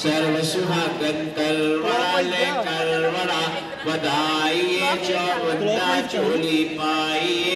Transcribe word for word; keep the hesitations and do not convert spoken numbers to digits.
सर्व सुहागन करवड़ा ले करवड़ा, बधाई चौबंदा चोली पाई।